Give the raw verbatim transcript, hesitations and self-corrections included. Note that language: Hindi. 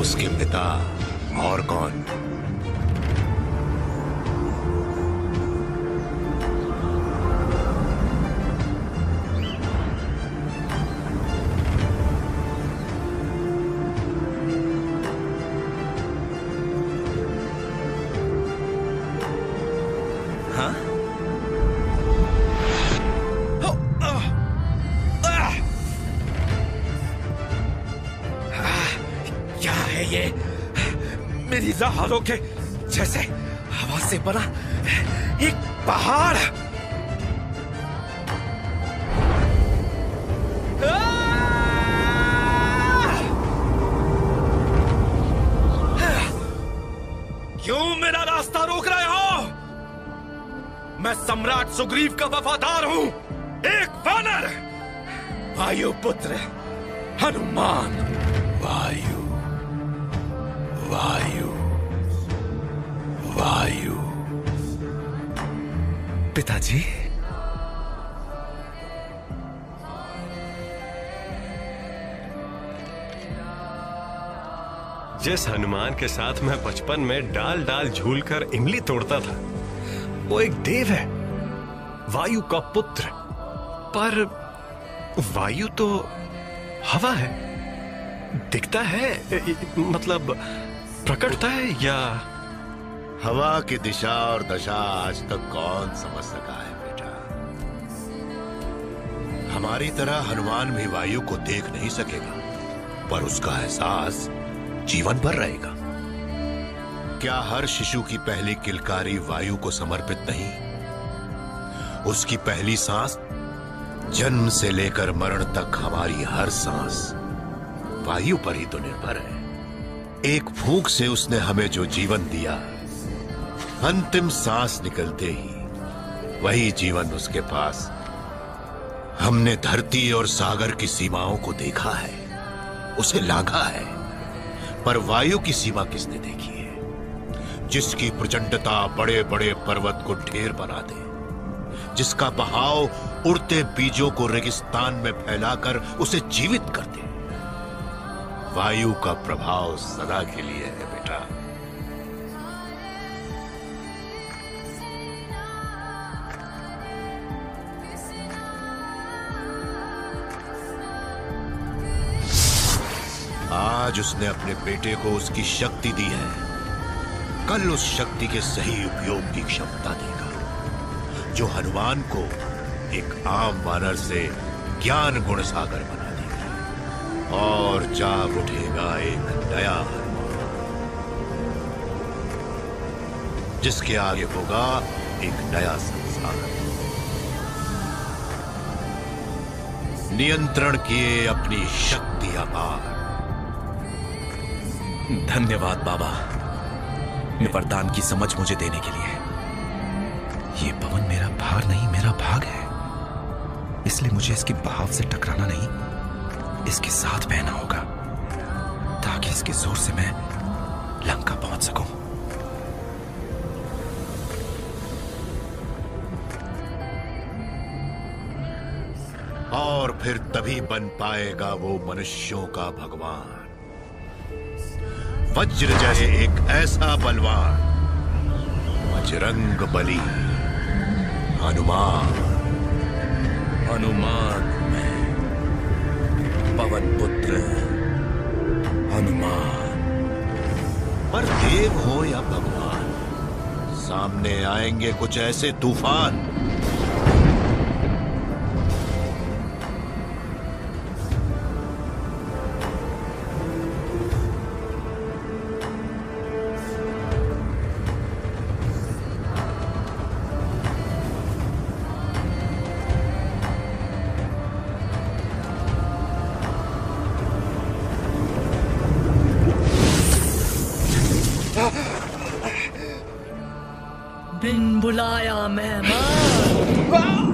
उसके पिता और कौन? मेरी जहारों के जैसे हवा से बना एक पहाड़। क्यों मेरा रास्ता रोक रहे हो? मैं सम्राट सुग्रीव का वफादार हूं, एक वानर, वायुपुत्र हनुमान। वायु वायु वायु। पिताजी, जिस हनुमान के साथ मैं बचपन में डाल डाल झूलकर इमली तोड़ता था, वो एक देव है, वायु का पुत्र। पर वायु तो हवा है, दिखता है, मतलब प्रकटता है या? हवा की दिशा और दशा आज तक कौन समझ सका है बेटा? हमारी तरह हनुमान भी वायु को देख नहीं सकेगा, पर उसका एहसास जीवन भर रहेगा। क्या हर शिशु की पहली किलकारी वायु को समर्पित नहीं? उसकी पहली सांस, जन्म से लेकर मरण तक हमारी हर सांस वायु पर ही तो निर्भर है। एक फूंक से उसने हमें जो जीवन दिया, अंतिम सांस निकलते ही वही जीवन उसके पास। हमने धरती और सागर की सीमाओं को देखा है, उसे लांघा है, पर वायु की सीमा किसने देखी है? जिसकी प्रचंडता बड़े बड़े पर्वत को ढेर बना दे, जिसका बहाव उड़ते बीजों को रेगिस्तान में फैलाकर उसे जीवित कर दे। वायु का प्रभाव सदा के लिए है बेटा। आज उसने अपने बेटे को उसकी शक्ति दी है, कल उस शक्ति के सही उपयोग की क्षमता देगा, जो हनुमान को एक आम वानर से ज्ञान गुण सागर बना देगी, और जाग उठेगा एक नया हनुमान, जिसके आगे होगा एक नया संसार। नियंत्रण किए अपनी शक्ति अपार। धन्यवाद बाबा, ये वरदान की समझ मुझे देने के लिए। ये पवन मेरा भार नहीं, मेरा भाग है, इसलिए मुझे इसके बहाव से टकराना नहीं, इसके साथ बहना होगा, ताकि इसके जोर से मैं लंका पहुंच सकूं। और फिर तभी बन पाएगा वो मनुष्यों का भगवान, वज्र जैसे एक ऐसा बलवान, बजरंग बली हनुमान। हनुमान मैं, पवन पुत्र हनुमान। पर देव हो या भगवान, सामने आएंगे कुछ ऐसे तूफान, बिन बुलाया मेहमान।